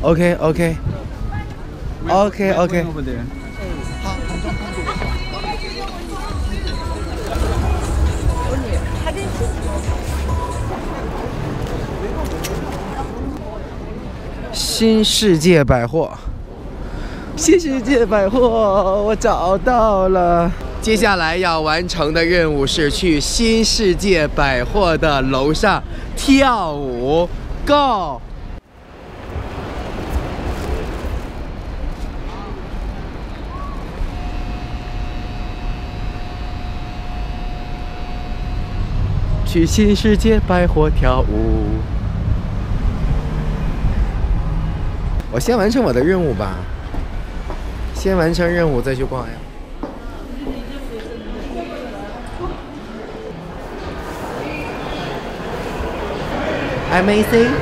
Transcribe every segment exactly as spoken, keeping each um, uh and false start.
OK OK OK OK。新世界百货，新世界百货，我找到了。接下来要完成的任务是去新世界百货的楼上跳舞 ，Go！ 去新世界百货跳舞。我先完成我的任务吧，先完成任务再去逛呀。Amazing。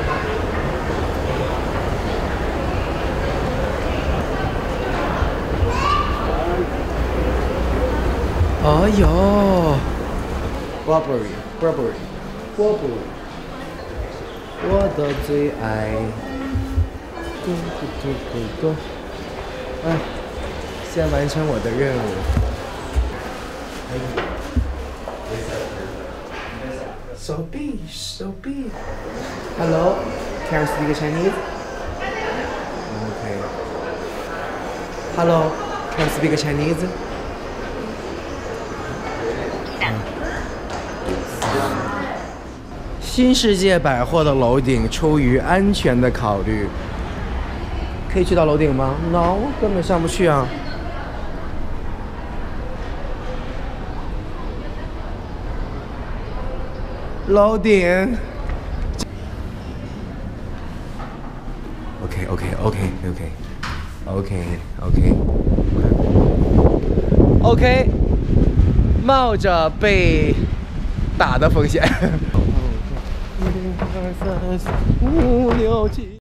哦哟 ，Burberry Burberry Burberry， 我的最爱。嘟嘟嘟嘟嘟，哎，先完成我的任务。So big, so big. Hello, can you speak Chinese? Okay. Hello, can you speak Chinese? 新世界百货的楼顶，出于安全的考虑。可以去到楼顶吗 ？No， 根本上不去啊。楼顶。OK OK OK OK OK OK OK， 冒着被打的风险。一二三四五六七。